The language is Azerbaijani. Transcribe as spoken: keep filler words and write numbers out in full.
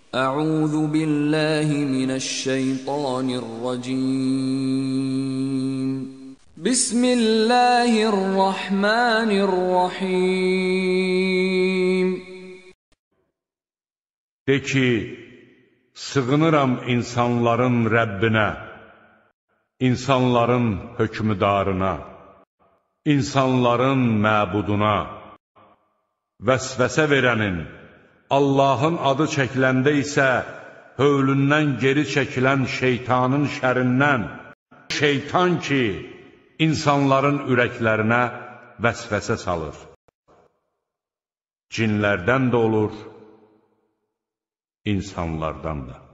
أعوذ بالله من الشيطان الرجيم بسم الله الرحمن الرحيم De ki, sığınıram insanların Rəbbinə, insanların hökmüdarına, insanların məbuduna, vəsvəsə verənin, Allahın adı çəkiləndə isə hövlündən geri çəkilən şeytanın şərindən, şeytan ki, insanların ürəklərinə vəsvəsə salır. Cinlərdən də olur, insanlardan da.